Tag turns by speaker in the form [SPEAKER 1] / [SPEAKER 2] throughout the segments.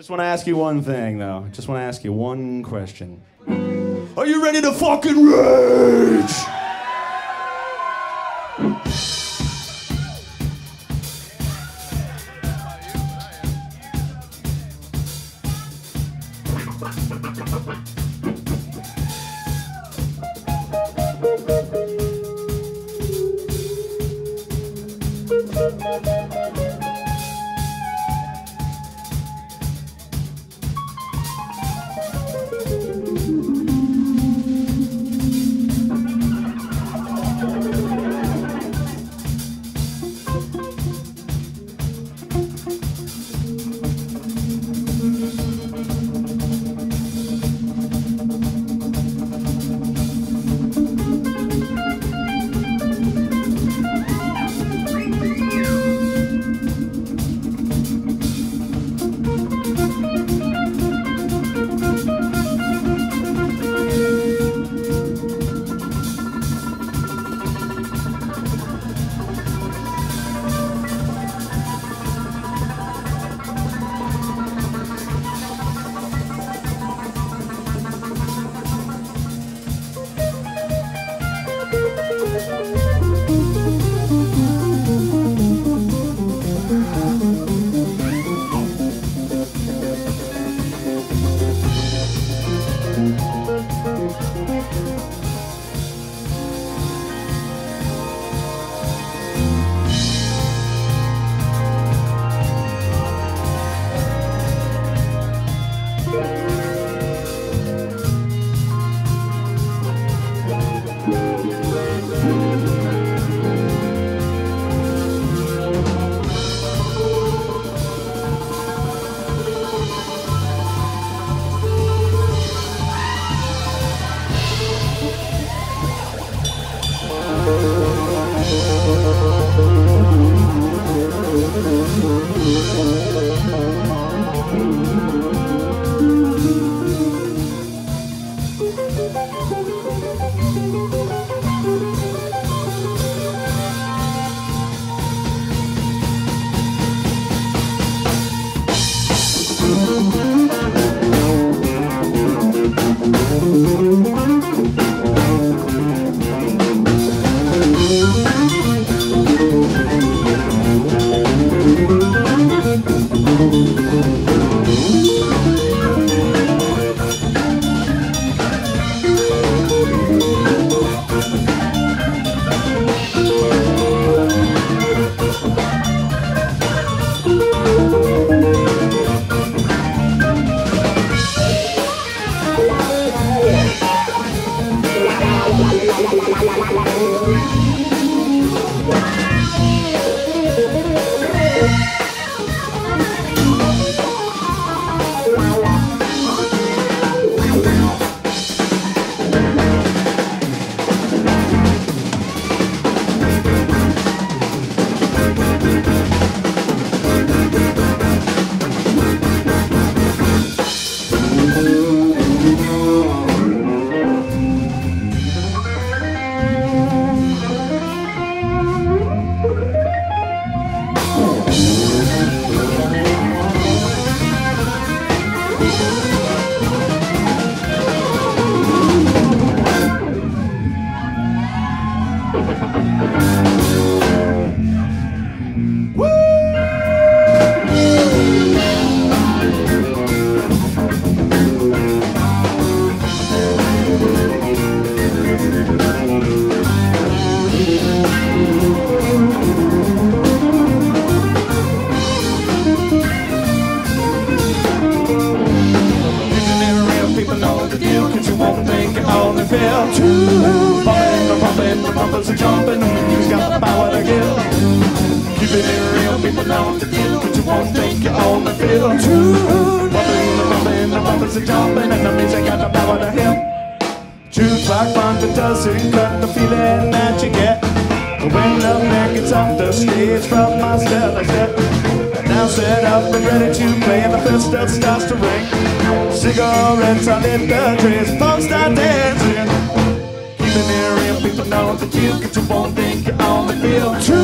[SPEAKER 1] Just want to ask you one thing, though. Just want to ask you one question. Are you ready to fucking rage?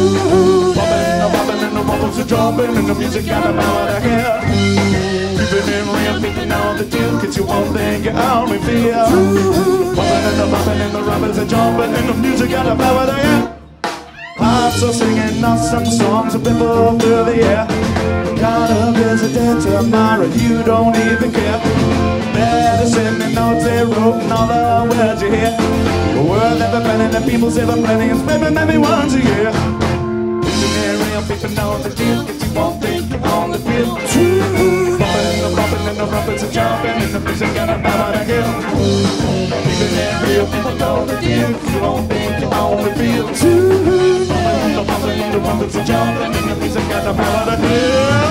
[SPEAKER 2] Jumping and the music got them out of here. Keeping
[SPEAKER 1] the deal, cause you won't think you only feel. Bumping and the bumping and the rubbers are jumping and the music got a power to you. Hearts are singing awesome songs of people through the air. Gonna visit tomorrow, you don't even care. Medicine and notes they wrote and all the words you hear. The world never plenty, the people say the plenty, and maybe once a year. Real people know the deal, cause you won't think you own the field. Bumping and the rumpets are jumping and the music got a power to kill. Real people know the deal, cause you won't think you own the field. Bumping and the rumpets are jumping and the music got the power to kill.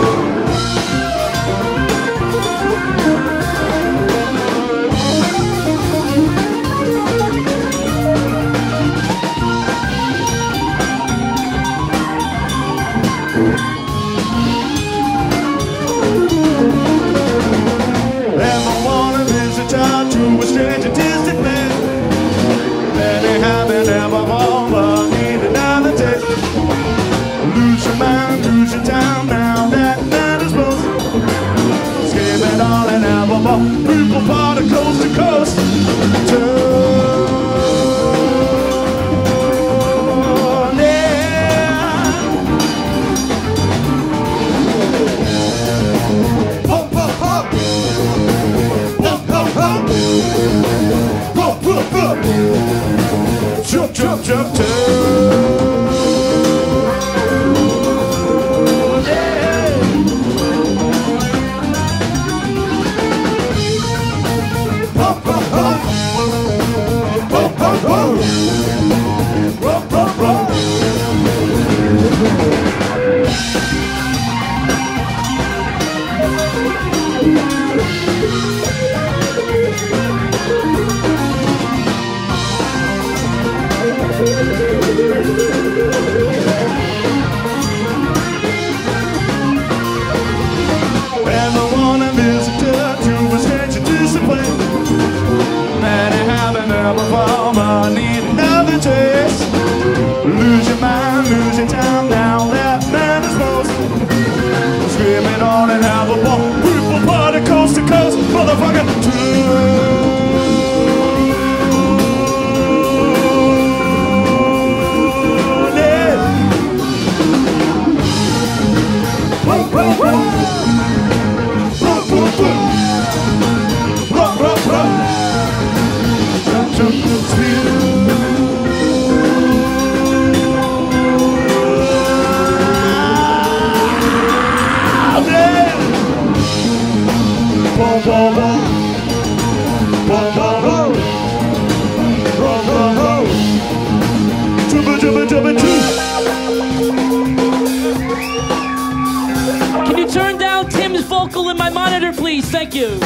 [SPEAKER 1] People party coast to coast. Pump, pump, pump. Pump, pump, pump. Pump, pump, pump. Jump, jump, jump, Lose your mind, lose your time, now that man is lost. Screaming on and have a ball. People party coast to coast, motherfucker.
[SPEAKER 2] Can you turn down Tim's vocal in my monitor, please? Thank you.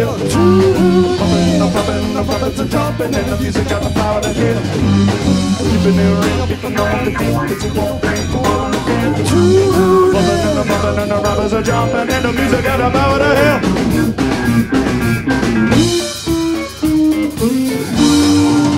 [SPEAKER 1] hill. Bumping, the puppets are jumping, and the music got the power to heal. Keeping it real, people know the beat, 'cause it won't break one again. Bumping, and the robbers are jumping, and the music got the power to heal.